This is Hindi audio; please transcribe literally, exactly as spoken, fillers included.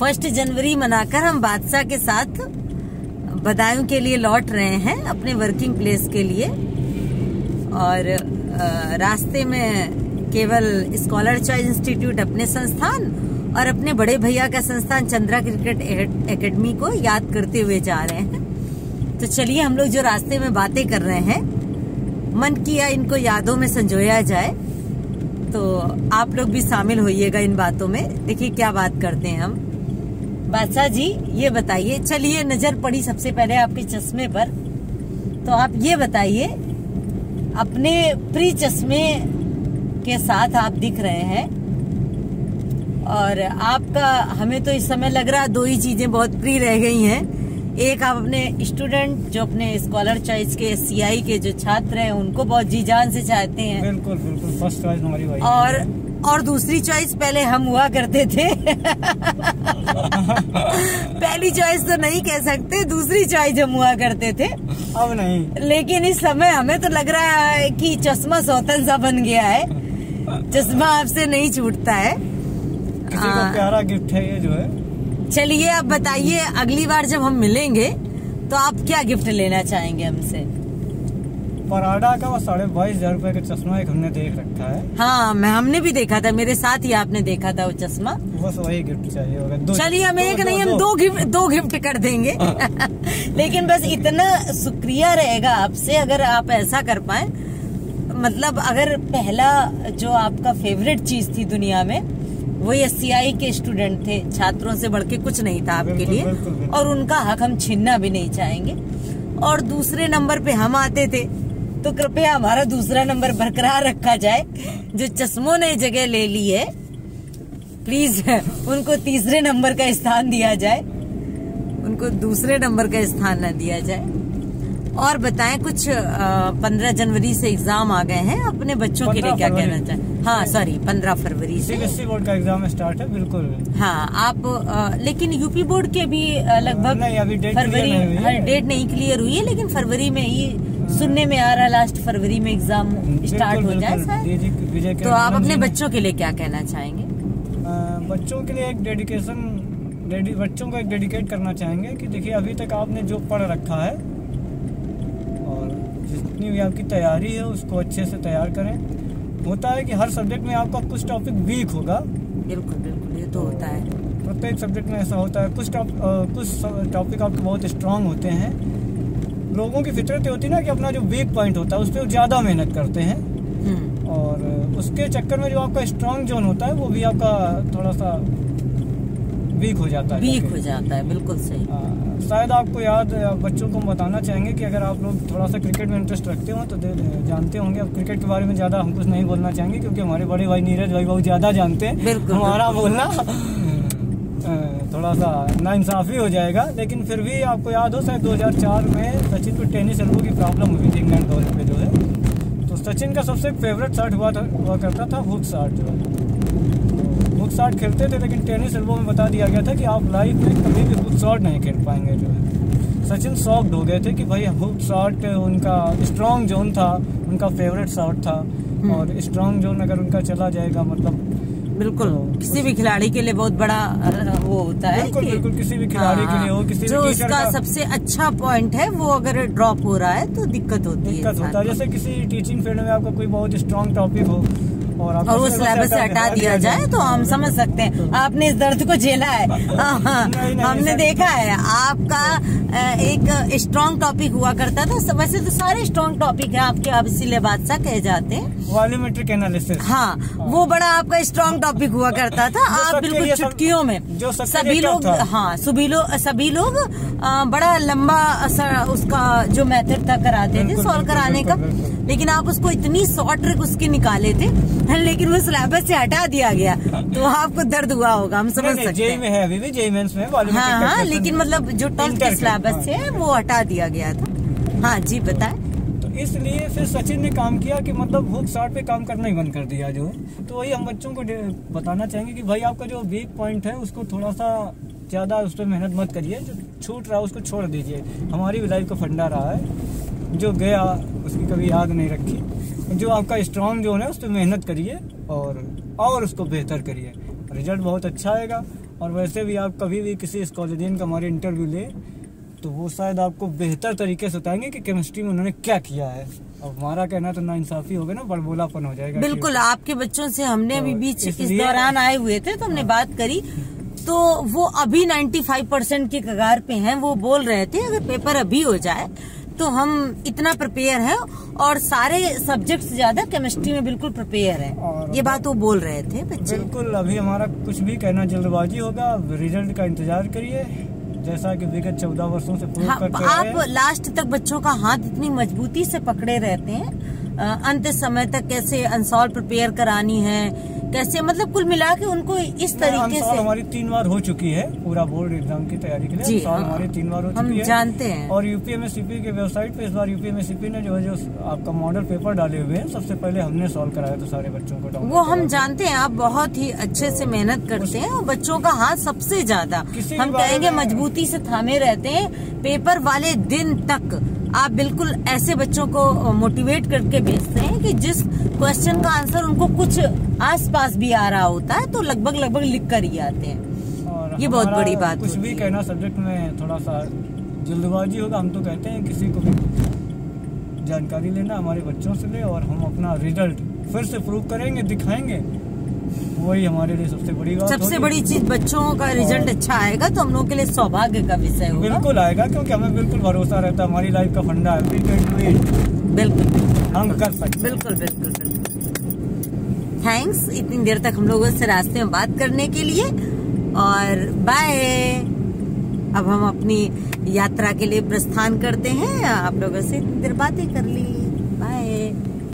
फर्स्ट जनवरी मनाकर हम बादशाह के साथ बदायूं के लिए लौट रहे हैं अपने वर्किंग प्लेस के लिए। और रास्ते में केवल स्कॉलर चॉइस इंस्टीट्यूट अपने संस्थान और अपने बड़े भैया का संस्थान चंद्रा क्रिकेट एकेडमी को याद करते हुए जा रहे हैं। तो चलिए हम लोग जो रास्ते में बातें कर रहे हैं, मन किया इनको यादों में संजोया जाए, तो आप लोग भी शामिल होइएगा इन बातों में। देखिए क्या बात करते हैं हम। बादशाह जी ये बताइए, चलिए नजर पड़ी सबसे पहले आपके चश्मे पर, तो आप ये बताइए, अपने प्री चश्मे के साथ आप दिख रहे हैं और आपका, हमें तो इस समय लग रहा है दो ही चीजें बहुत प्रिय रह गई हैं। एक आप अपने स्टूडेंट जो अपने स्कॉलर चॉइस के सीआई के जो छात्र हैं उनको बहुत जी जान से चाहते हैं। बिल्कुल बिल्कुल फर्स्ट चॉइस हमारी भाई। और और दूसरी चॉइस पहले हम हुआ करते थे पहली चॉइस तो नहीं कह सकते, दूसरी चॉइस हम हुआ करते थे, अब नहीं। लेकिन इस समय हमें तो लग रहा है कि चश्मा सौतन सा बन गया है, चश्मा आपसे नहीं छूटता है। किसी को प्यारा गिफ्ट है ये जो है। चलिए आप बताइए, अगली बार जब हम मिलेंगे तो आप क्या गिफ्ट लेना चाहेंगे हमसे? पराडा का वो साढ़े बाईस हजार रूपए का चश्मा एक हमने देख रखा है। हाँ, मैं हमने भी देखा था, मेरे साथ ही आपने देखा था वो चश्मा। बस वही गिफ्ट चाहिए होगा। चलिए हम एक नहीं, हम दो गिफ्ट दो गिफ्ट कर देंगे लेकिन बस इतना शुक्रिया रहेगा आपसे अगर आप ऐसा कर पाए। मतलब अगर पहला जो आपका फेवरेट चीज थी दुनिया में वो एस सी आई के स्टूडेंट थे, छात्रों से बढ़ के कुछ नहीं था आपके लिए, और उनका हक हम छीनना भी नहीं चाहेंगे। और दूसरे नंबर पे हम आते थे तो कृपया हमारा दूसरा नंबर बरकरार रखा जाए। जो चश्मों ने जगह ले ली है प्लीज उनको तीसरे नंबर का स्थान दिया जाए, उनको दूसरे नंबर का स्थान न दिया जाए। और बताएं कुछ, पंद्रह जनवरी से एग्जाम आ गए हैं, अपने बच्चों के लिए क्या कहना चाहें? हाँ सॉरी पंद्रह फरवरी से सीबीएसई बोर्ड का एग्जाम स्टार्ट है। बिल्कुल हाँ आप आ, लेकिन यूपी बोर्ड के भी लगभग फरवरी, हर डेट नहीं क्लियर हुई है, लेकिन फरवरी में ही सुनने में आ रहा, लास्ट फरवरी में एग्जाम स्टार्ट हो जाए शायद। तो आप अपने बच्चों के लिए क्या कहना चाहेंगे? बच्चों के लिए एक डेडिकेशन, बच्चों को एक डेडिकेट करना चाहेंगे कि देखिए अभी तक आपने जो पढ़ रखा है और जितनी भी आपकी तैयारी है उसको अच्छे से तैयार करें। होता है कि हर सब्जेक्ट में आपका कुछ टॉपिक वीक होगा। बिल्कुल बिल्कुल ये तो होता है, प्रत्येक सब्जेक्ट में ऐसा होता है। कुछ कुछ टॉपिक आपके बहुत स्ट्रांग होते हैं। लोगों की फितरत होती है ना कि अपना जो वीक पॉइंट होता है उस पर ज्यादा मेहनत करते हैं, और उसके चक्कर में जो आपका स्ट्रांग जोन होता है वो भी आपका थोड़ा सा वीक हो जाता है, वीक हो जाता है। बिल्कुल सही। आ, शायद आपको याद, बच्चों को बताना चाहेंगे कि अगर आप लोग थोड़ा सा क्रिकेट में इंटरेस्ट रखते हो तो जानते होंगे। अब क्रिकेट के बारे में ज्यादा हम कुछ नहीं बोलना चाहेंगे क्योंकि हमारे बड़े भाई नीरज भाई बहुत ज्यादा जानते हैं। हमारा बोलना थोड़ा सा नाइंसाफी हो जाएगा। लेकिन फिर भी आपको याद हो शायद दो हज़ार चार में सचिन को टेनिस एल्बो की प्रॉब्लम हुई थी इंग्लैंड दौरे पे जो है, तो सचिन का सबसे फेवरेट शॉट हुआ हुआ करता था हुक शॉट जो है। हुक शॉट खेलते थे लेकिन टेनिस एल्बो में बता दिया गया था कि आप लाइफ में कभी भी हुक शॉट नहीं खेल पाएंगे जो है। सचिन शॉक्ड हो गए थे कि भाई हुक शॉट उनका स्ट्रॉन्ग जोन था, उनका फेवरेट शॉट था, और स्ट्रॉन्ग जोन अगर उनका चला जाएगा मतलब बिल्कुल तो किसी भी खिलाड़ी के लिए बहुत बड़ा वो होता है। बिल्कुल बिल्कुल किसी भी खिलाड़ी के लिए हो, किसी जो भी उसका सबसे अच्छा पॉइंट है वो अगर ड्रॉप हो रहा है तो दिक्कत होती है। दिक्कत होता है। जैसे किसी टीचिंग फील्ड में आपका कोई बहुत स्ट्रॉन्ग टॉपिक हो और, और वो सिलेबस से हटा दिया जाए तो हम समझ सकते हैं आपने इस दर्द को झेला है। हाँ, हाँ, नहीं, नहीं, हमने देखा है आपका एक स्ट्रॉन्ग टॉपिक हुआ करता था। वैसे तो सारे स्ट्रॉन्ग टॉपिक है आपके, आप इसीलिए बादशाह कहे जाते हैं। वॉल्यूमेट्रिक एनालिसिस, हाँ, वो बड़ा आपका स्ट्रॉन्ग टॉपिक हुआ करता था। आप बिल्कुल चुटकियों में जो सभी लोग, हाँ सभी लोग सभी लोग बड़ा लंबा उसका जो मेथड था कराते थे सॉल्व कराने का, लेकिन आप उसको इतनी शॉर्ट ट्रिक उसकी निकाले थे, लेकिन वो सिलेबस से हटा दिया गया तो आपको दर्द हुआ होगा, हम समझ सकते हैं। में है अभी भी जेईई मेंस में हाँ हाँ, लेकिन मतलब जो टेंथ के सिलेबस से वो हटा दिया गया था। हाँ जी बताएं। तो इसलिए फिर सचिन ने काम किया कि मतलब हुक शॉट पे काम करना ही बंद कर दिया जो है। तो वही हम बच्चों को बताना चाहेंगे कि भाई आपका जो वीक पॉइंट है उसको थोड़ा सा ज्यादा उस पर मेहनत मत करिए, जो छूट रहा है उसको छोड़ दीजिए। हमारी भी लाइफ का फंडा रहा है, जो गया उसकी कभी याद नहीं रखी। जो आपका स्ट्रॉन्ग जोन है उस पर मेहनत करिए और और उसको बेहतर करिए, रिजल्ट बहुत अच्छा आएगा। और वैसे भी आप कभी भी किसी कॉलेजियन का हमारे इंटरव्यू ले तो वो शायद आपको बेहतर तरीके से बताएंगे कि केमिस्ट्री में उन्होंने क्या किया है। अब हमारा कहना तो नाइंसाफी होगा ना, बड़बोलापन हो जाएगा। बिल्कुल, आपके बच्चों से हमने अभी तो बीच इस इसलिए- दौरान आए हुए थे तो हमने बात करी, तो वो अभी पचानवे परसेंट की कगार पे हैं। वो बोल रहे थे अगर पेपर अभी हो जाए तो हम इतना प्रिपेयर हैं और सारे सब्जेक्ट से ज्यादा केमिस्ट्री में बिल्कुल प्रिपेयर हैं। और ये बात वो बोल रहे थे बच्चे। बिल्कुल, अभी हमारा कुछ भी कहना जल्दबाजी होगा। रिजल्ट का इंतजार करिए, जैसा कि विगत चौदह वर्षों से प्रूव हाँ, करते आप रहे हैं। लास्ट तक बच्चों का हाथ इतनी मजबूती से पकड़े रहते हैं, अ, अंत समय तक कैसे अनसॉल्व प्रिपेयर करानी है, कैसे मतलब कुल मिला के उनको इस तरीके से। हमारी तीन बार हो चुकी है पूरा बोर्ड एग्जाम की तैयारी के लिए। जी, हाँ, हाँ, हमारी तीन बार हो हम चुकी है, जानते हैं। और यूपीएमएससीपी के वेबसाइट पे इस बार यूपीएमएससीपी ने जो है जो आपका मॉडल पेपर डाले हुए हैं, सबसे पहले हमने सॉल्व कराया था सारे बच्चों को डाउनलोड वो हम करवा के। जानते हैं, आप बहुत ही अच्छे से मेहनत करते हैं और बच्चों का हाथ सबसे ज्यादा किसी हम भी बारे कहेंगे में- मजबूती से थामे रहते हैं। पेपर वाले दिन तक आप बिल्कुल ऐसे बच्चों को मोटिवेट करके भेजते हैं कि जिस क्वेश्चन का आंसर उनको कुछ आसपास भी आ रहा होता है तो लगभग लगभग लिख कर ही आते हैं। और ये बहुत हमारा बड़ी बात कुछ होती भी है। कहना सब्जेक्ट में थोड़ा सा जल्दबाजी होगा। हम तो कहते हैं किसी को भी जानकारी लेना हमारे बच्चों से ले, और हम अपना रिजल्ट फिर से प्रूव करेंगे, दिखाएंगे। वही हमारे लिए सबसे बड़ी बात सबसे होगी। बड़ी चीज बच्चों का रिजल्ट अच्छा आएगा तो हम लोग के लिए सौभाग्य का विषय होगा। बिल्कुल आएगा, क्योंकि हमें बिल्कुल भरोसा रहता है, हमारी लाइफ का फंडा है। We can do it। बिल्कुल हम कर सकते हैं। बिल्कुल बिल्कुल बिल्कुल। थैंक्स इतनी देर तक हम लोगों से रास्ते में बात करने के लिए, और बाय। अब हम अपनी यात्रा के लिए प्रस्थान करते हैं। आप लोगों से इतनी देर बातें कर ली।